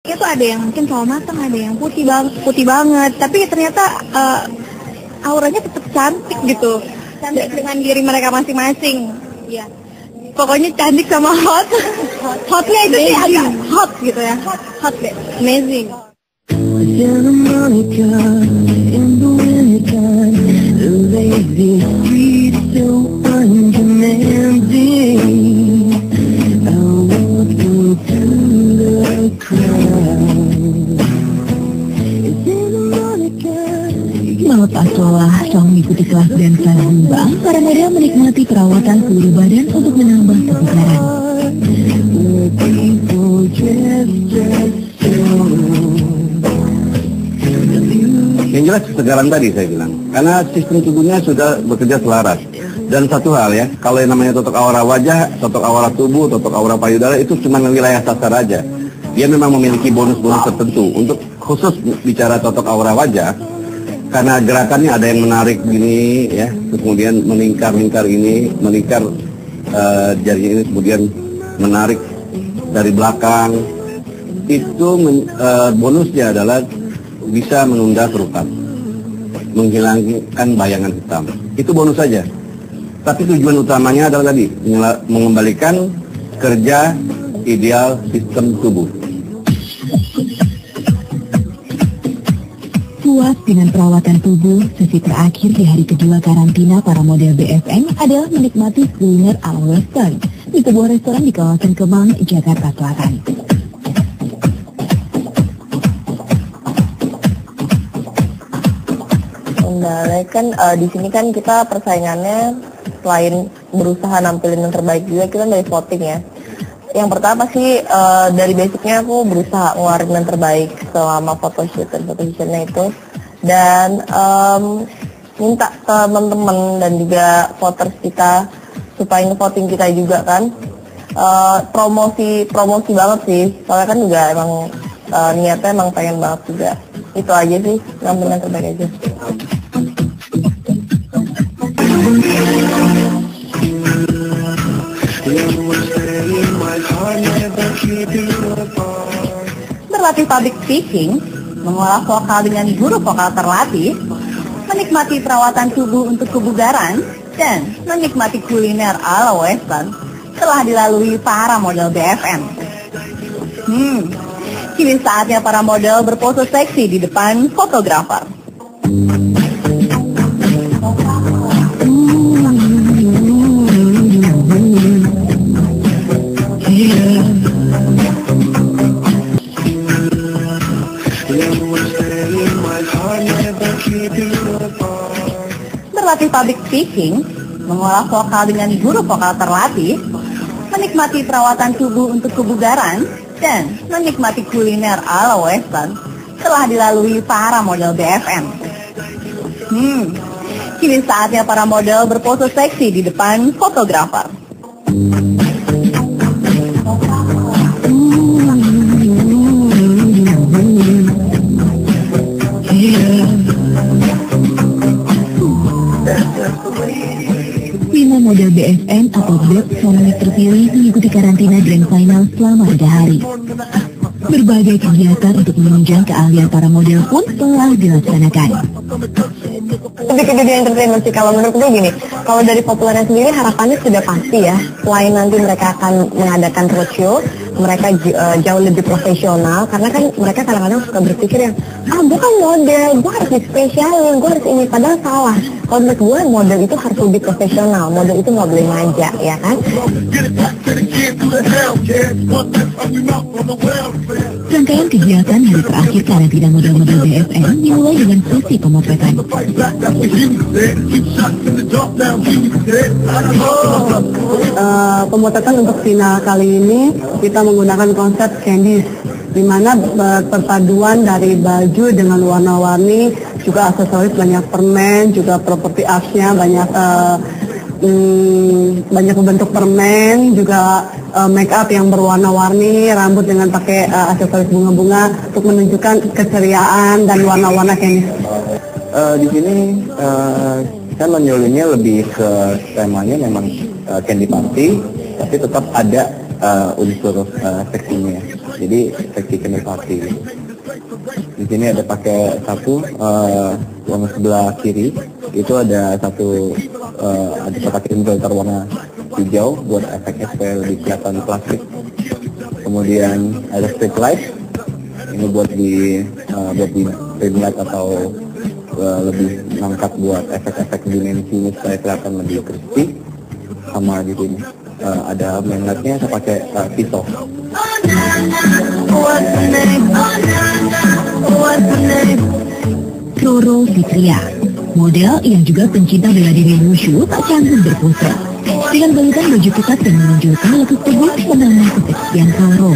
Itu ada yang mungkin sawo matang, ada yang putih banget, tapi ternyata auranya tetap cantik gitu, cantik dengan diri mereka masing-masing. Ya, pokoknya cantik sama hot. Hotnya itu sih agak hot gitu ya, hot deh, amazing. Melepas lelah setelah mengikuti kelas dansa zumba, para model menikmati perawatan seluruh badan untuk menambah kebugaran. Yang jelas kesegaran tadi saya bilang, karena sistem tubuhnya sudah bekerja selaras. Dan satu hal ya, kalau yang namanya totok aura wajah, totok aura tubuh, totok aura payudara itu cuma wilayah sasar aja. Dia memang memiliki bonus-bonus tertentu. Untuk khusus bicara totok aura wajah, karena gerakannya ada yang menarik gini ya, kemudian melingkar-lingkar ini, melingkar jarinya ini, kemudian menarik dari belakang. Itu bonusnya adalah bisa menunda kerutan, menghilangkan bayangan hitam. Itu bonus saja. Tapi tujuan utamanya adalah tadi mengembalikan kerja ideal sistem tubuh. Puas dengan perawatan tubuh, sesi terakhir di hari kedua karantina para model BFM adalah menikmati kuliner ala western di sebuah restoran di kawasan Kemang, Jakarta Selatan. Kan di sini kan kita persaingannya selain berusaha nampilin yang terbaik juga kita dari voting ya. Yang pertama sih dari basicnya aku berusaha ngeluarin yang terbaik selama photoshoot dan photoshootnya itu, dan minta ke teman-teman dan juga voters kita supaya nge-voting kita juga kan. Promosi banget sih, soalnya kan juga emang niatnya emang pengen banget juga. Itu aja sih, nampilin yang terbaik aja. Berlatih public speaking, mengolah vokal dengan guru vokal terlatih, menikmati perawatan tubuh untuk kebugaran, dan menikmati kuliner ala western telah dilalui para model BFM. Kini saatnya para model berpose seksi di depan fotografer. Berlatih public speaking, mengolah vokal dengan guru vokal terlatih, menikmati perawatan tubuh untuk kebugaran, dan menikmati kuliner ala western telah dilalui para model BFM. Kini saatnya para model berpose seksi di depan fotografer. Model BFM atau BEP semuanya terpilih mengikuti karantina Grand Final selama 3 hari. Berbagai kegiatan untuk menunjang keahlian para model pun telah dilaksanakan. Lebih ke dunia entertainment sih, kalau menurut gue gini, kalau dari populernya sendiri harapannya sudah pasti ya, selain nanti mereka akan mengadakan roadshow, mereka jauh lebih profesional, karena kan mereka kadang-kadang suka berpikir yang, gue kan model, gue harus dispesialin, gue harus ini, padahal salah. Kalau menurut gue model itu harus lebih profesional, model itu nggak boleh manja, ya kan? Rangkaian kegiatan hari terakhir karantina model-model BFM dimulai dengan sesi pemotretan. Pemotretan untuk final kali ini kita menggunakan konsep candies, di mana perpaduan dari baju dengan warna-warni, juga aksesoris banyak permen, juga property arts-nya banyak bentuk permen, juga make up yang berwarna-warni, rambut dengan pakai aksesoris bunga-bunga untuk menunjukkan keceriaan dan warna-warna candies. Di sini kita menyulinnya lebih ke temanya memang candy party, tapi tetap ada unsur seksinya. Jadi seksi kenopati. Di sini ada pakai satu yang sebelah kiri itu ada satu ada pakai filter warna hijau buat efeknya supaya lebih kelihatan plastik. Kemudian ada street light ini buat di ring light atau lebih mengangkat buat efek-efek dimensinya supaya kelihatan lebih crispy. Sama di sini ada main lightnya saya pakai pisau. Roro Fitria, model yang juga pencinta bela diri wushu, tak canggung berpose. Dengan balutan baju ketat dan menunjukkan lekuk tubuh menambah keseksian Roro.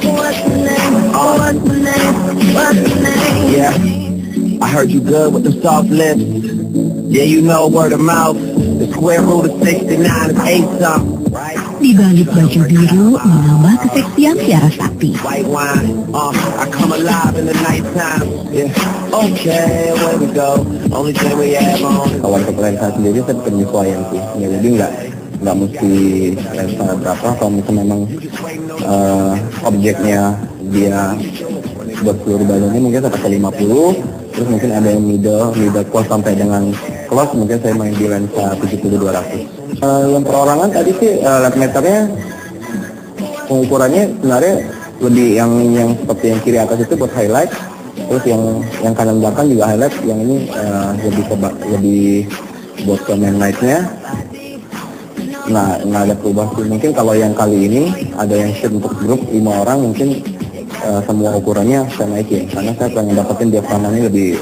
Yeah, I heard you good with the soft lips. Yeah, you know word of mouth. The square root of 69 is 8 something, right? Di balik baju biru menambah keseksian Tiara Sakti. White wine, I come alive in the nighttime. Yeah, okay, where we go. Only thing we have on. Kalau untuk lensa sendiri saya penyesuaian sih. Ya, jadi nggak mesti lensa berapa. Kalau misalnya memang objeknya dia buat seluruh badannya mungkin saya pakai 50. Terus mungkin ada yang middle close sampai dengan close, mungkin saya main di lensa 70-200. Yang perorangan tadi sih lens meternya pengukurannya sebenarnya lebih yang seperti yang kiri atas itu buat highlight, terus yang kanan belakang juga highlight, yang ini lebih buat ke main lightnya. Nah, nggak ada perubahan sih. Mungkin kalau yang kali ini ada yang shoot untuk grup 5 orang, mungkin semua ukurannya saya naikin karena saya pengen dapetin diaframanya lebih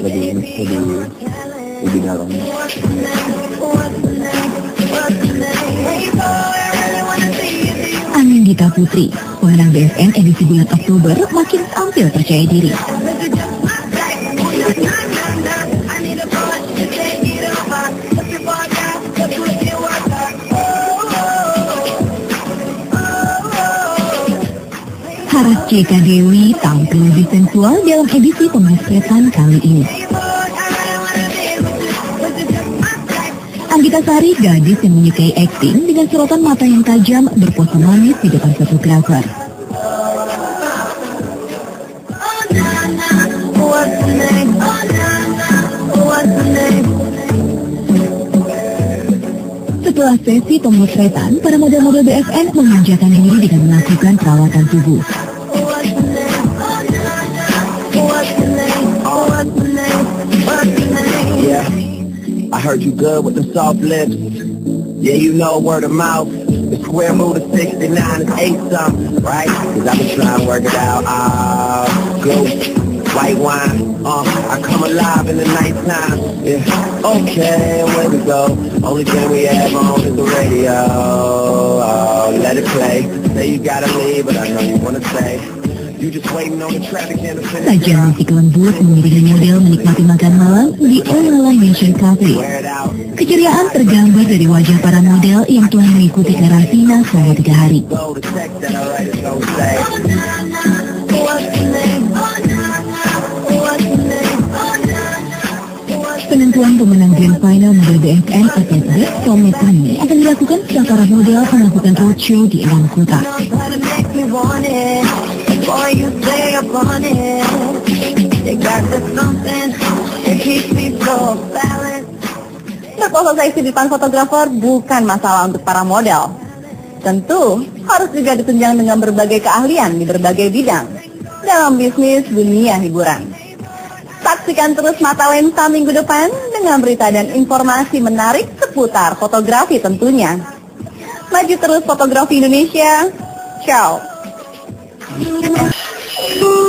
dalam. Anindita Putri, pemenang BFN edisi bulan Oktober, makin tampil percaya diri. Haras Jeka Dewi tampil lebih sensual dalam edisi pemotretan kali ini. Anggita Sari, gadis yang menyukai akting dengan sorotan mata yang tajam, berpose manis di depan fotografer. Setelah sesi pemotretan, para model-model BFN memanjakan diri dengan melakukan perawatan tubuh. Yeah, I heard you good with the soft lips. Yeah, you know word of mouth. The square root of 69 is 8 something, right? Cause I've been trying to work it out. Go. White wine, I come alive in the nighttime. Yeah, okay, where we go. Only thing we have on is the radio. Let it play. Say you gotta leave, but I know you wanna stay. You just waiting on the traffic and the finish. Sajian musik lembut mengiringi model menikmati makan malam di Olala Mansion Cafe. Keceriaan tergambar dari wajah para model yang telah mengikuti karantina selama 3 hari. Penentuan pemenang Grand Final model BFN atau Best Comet ini akan dilakukan setelah para model melakukan roadshow di 6 kota. Berpose seksi di depan fotografer bukan masalah untuk para model. Tentu harus juga ditunjang dengan berbagai keahlian di berbagai bidang dalam bisnis dunia hiburan. Saksikan terus Mata Lensa minggu depan dengan berita dan informasi menarik seputar fotografi tentunya. Maju terus fotografi Indonesia. Ciao.